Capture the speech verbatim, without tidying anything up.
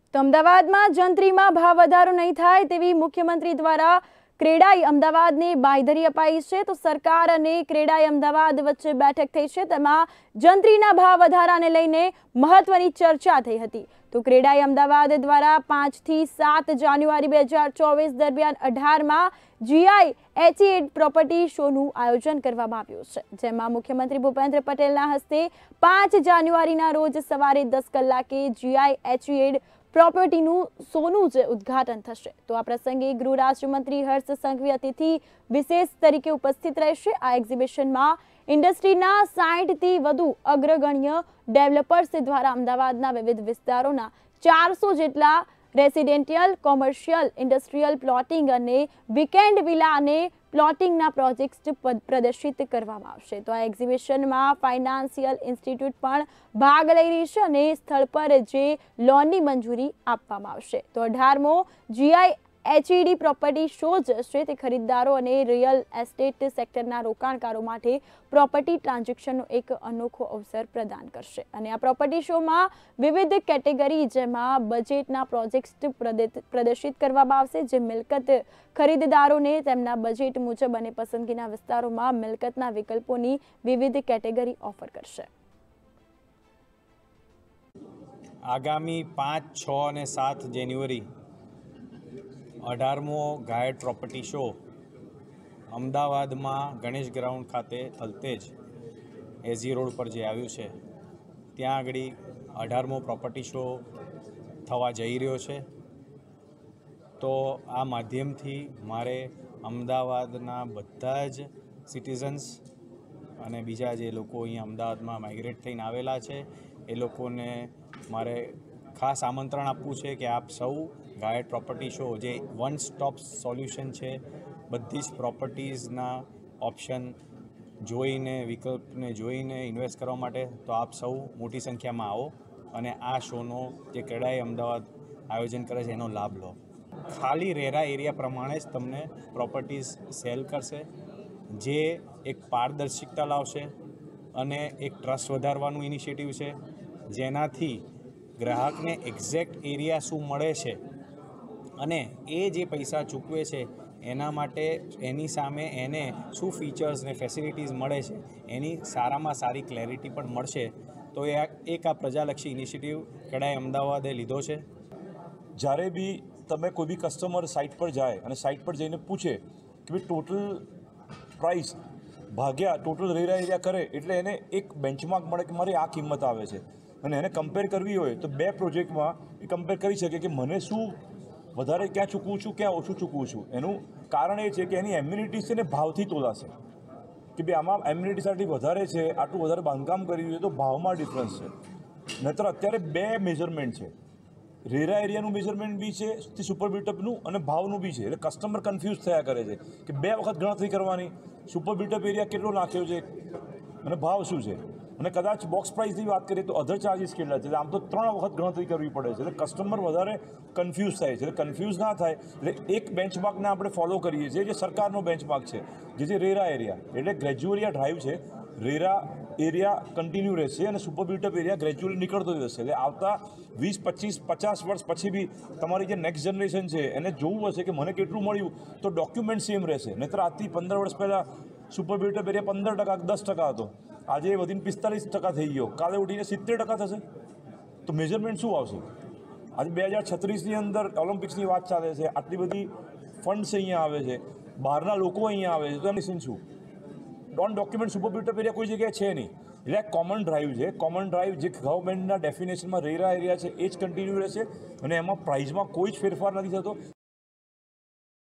તો અમદાવાદમાં જંત્રીમાં ભાવ વધારો નહીં થાય તેવી મુખ્યમંત્રી દ્વારા ક્રેડાઈ અમદાવાદને બાંયધરી અપાઈ છે। તો સરકાર અને ક્રેડાઈ અમદાવાદ વચ્ચે બેઠક થઈ છે, તેમાં જંત્રીના ભાવ વધારાને લઈને મહત્વની ચર્ચા થઈ હતી। તો ક્રેડાઈ અમદાવાદ દ્વારા પાંચ થી સાત જાન્યુઆરી બે હજાર ચોવીસ દરમિયાન અઢારમાં જીઆઈ એચઈએડ પ્રોપર્ટી શોનું આયોજન કરવામાં આવ્યું છે, જેમાં મુખ્યમંત્રી ભૂપેન્દ્ર પટેલના હસ્તે પાંચ જાન્યુઆરીના રોજ સવારે દસ કલાકે જીઆઈ એચઈએડ પ્રોપર્ટીનું સોનું જ ઉદ્ઘાટન થશે। તો આ પ્રસંગે ગૃહ રાજ્યમંત્રી હર્ષ સંઘવી અતિથિ વિશેષ તરીકે ઉપસ્થિત રહેશે। આ એક્ઝિબિશનમાં ઇન્ડસ્ટ્રીના સાઠ થી વધુ અગ્રગણ્ય ડેવલપર્સ દ્વારા અમદાવાદના વિવિધ વિસ્તારોના ચારસો જેટલા રેસિડેન્શિયલ, કોમર્શિયલ, ઇન્ડસ્ટ્રીયલ પ્લોટિંગ અને વીકેન્ડ વિલા અને પ્લોટિંગના પ્રોજેક્ટ્સ પ્રદર્શિત કરવામાં આવશે। તો આ એક્ઝિબિશનમાં ફાઇનાન્શિયલ ઇન્સ્ટિટ્યૂટ પણ ભાગ લઈ રહી છે અને સ્થળ પર જે લોનની મંજૂરી આપવામાં આવશે। તો અઢારમો જીઆઈ એચઈડી પ્રોપર્ટી શો છે તે ખરીદદારો અને રિયલ એસ્ટેટ સેક્ટરના રોકાણકારો માટે પ્રોપર્ટી ટ્રાન્ઝેક્શનનો એક અનોખો અવસર પ્રદાન કરશે અને આ પ્રોપર્ટી શોમાં વિવિધ કેટેગરી જેમાં બજેટના પ્રોજેક્ટ્સ પ્રદર્શિત કરવામાં આવશે, જે મિલકત ખરીદદારોને તેમના બજેટ મુજબ અને પસંદગીના વિસ્તારોમાં મિલકતના વિકલ્પોની વિવિધ કેટેગરી ઓફર કરશે। આગામી પાંચ, છ અને સાત જાન્યુઆરી અઢારમો ગાયડ પ્રોપર્ટી શો અમદાવાદમાં ગણેશ ગ્રાઉન્ડ ખાતે થલતેજ એસજી રોડ પર જે આવ્યું છે ત્યાં આગળ અઢારમો પ્રોપર્ટી શો થવા જઈ રહ્યો છે। તો આ માધ્યમથી મારે અમદાવાદના બધા જ સિટીઝન્સ અને બીજા જે લોકો અહીંયા અમદાવાદમાં માઇગ્રેટ થઈને આવેલા છે એ લોકોને મારે ખાસ આમંત્રણ આપવું છે કે આપ સૌ ગાયડ પ્રોપર્ટી શો જે વન સ્ટોપ સોલ્યુશન છે, બધી જ પ્રોપર્ટીઝના ઓપ્શન જોઈને, વિકલ્પને જોઈને ઇન્વેસ્ટ કરવા માટે, તો આપ સૌ મોટી સંખ્યામાં આવો અને આ શોનો જે ક્રેડાઈ અમદાવાદ આયોજન કરે છે એનો લાભ લો। ખાલી રેરા એરિયા પ્રમાણે જ તમને પ્રોપર્ટીઝ સેલ કરશે, જે એક પારદર્શિકતા લાવશે અને એક ટ્રસ્ટ વધારવાનું ઇનિશિયેટિવ છે, જેનાથી ગ્રાહકને એક્ઝેક્ટ એરિયા શું મળે છે અને એ જે પૈસા ચૂકવે છે એના માટે એની સામે એને શું ફીચર્સ ને ફેસિલિટીઝ મળે છે એની સારામાં સારી ક્લેરિટી પણ મળશે। તો એ એક આ પ્રજાલક્ષી ઇનિશિયેટિવ ક્રેડાઈ અમદાવાદે લીધો છે। જ્યારે બી તમે કોઈ બી કસ્ટમર સાઇટ પર જાય અને સાઇટ પર જઈને પૂછે કે ભાઈ ટોટલ પ્રાઇસ ભાગ્યા ટોટલ રેરા એરિયા કરે એટલે એને એક બેન્ચમાર્ક મળે કે મારી આ કિંમત આવે છે અને એને કમ્પેર કરવી હોય તો બે પ્રોજેક્ટમાં એ કમ્પેર કરી શકે કે મને શું વધારે ક્યાં ચૂકવું છું, ક્યાં ઓછું ચૂકવું છું। એનું કારણ એ છે કે એની એમ્યુનિટીઝ છે ને ભાવથી તોલાશે કે ભાઈ આમાં એમ્યુનિટી સાથે વધારે છે, આટલું વધારે બાંધકામ કર્યું છે તો ભાવમાં ડિફરન્સ છે। નહીતર અત્યારે બે મેઝરમેન્ટ છે, રેરા એરિયાનું મેઝરમેન્ટ બી છે, સુપર બિલ્ટઅપનું અને ભાવનું બી છે, એટલે કસ્ટમર કન્ફ્યુઝ થયા કરે છે કે બે વખત ગણતરી કરવાની, સુપર બિલ્ટઅપ એરિયા કેટલો નાખ્યો છે અને ભાવ શું છે, અને કદાચ બોક્સ પ્રાઇસની વાત કરીએ તો અધર ચાર્જિસ કેટલા છે, એટલે આમ તો ત્રણ વખત ગણતરી કરવી પડે છે, એટલે કસ્ટમર વધારે કન્ફ્યુઝ થાય છે। એટલે કન્ફ્યુઝ ના થાય એટલે એક બેન્ચમાર્કને આપણે ફોલો કરીએ છીએ, જે સરકારનો બેન્ચમાર્ક છે, જે છે રેરા એરિયા, એટલે ગ્રેજ્યુઅલી આ ડ્રાઈવ છે, રેરા એરિયા કન્ટિન્યુ રહેશે અને સુપર બિલ્ટઅપ એરિયા ગ્રેજ્યુઅલી નીકળતો જશે। એટલે આવતા વીસ પચીસ પચાસ વર્ષ પછી બી તમારી જે નેક્સ્ટ જનરેશન છે એને જોવું હશે કે મને કેટલું મળ્યું, તો ડોક્યુમેન્ટ સેમ રહેશે। નહીતર આજથી પંદર વર્ષ પહેલાં સુપર બિલ્ટઅપ એરિયા પંદર ટકા દસ ટકા હતો, આજે વધીને પિસ્તાલીસ ટકા થઈ ગયો, કાલે ઉઠીને સિત્તેર ટકા થશે, તો મેજરમેન્ટ શું આવશે? આજે બે હજાર છત્રીસની અંદર ઓલિમ્પિક્સની વાત ચાલે છે, આટલી બધી ફંડ્સ અહીંયા આવે છે, બહારના લોકો અહીંયા આવે છે, તો એની શું ડોન ડોક્યુમેન્ટ સુપર બિલ્ટઅપ એરિયા કોઈ જગ્યાએ છે નહીં। એટલે આ કોમન ડ્રાઈવ છે, કોમન ડ્રાઈવ જે ગવર્મેન્ટના ડેફિનેશનમાં રેરા એરિયા છે એ જ કન્ટિન્યુ રહેશે અને એમાં પ્રાઇઝમાં કોઈ જ ફેરફાર નથી થતો।